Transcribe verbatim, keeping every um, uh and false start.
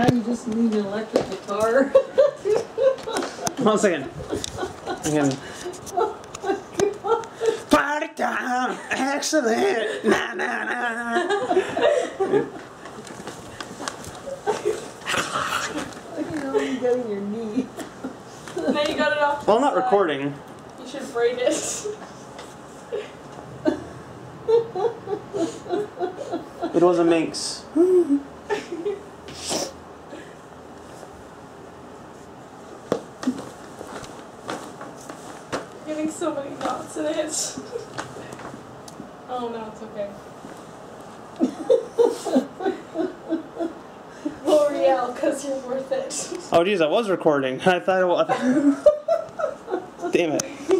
you just need an electric guitar. One second. Again. Party time! Excellent! Nah, nah, nah. You know, you got in your knee. Now you got it off. Well, I'm not recording. You should braid it. It was a minx. Getting so many knots in it. Oh no, it's okay. L'Oreal, because you're worth it. Oh, geez, I was recording. I thought it was. Damn it.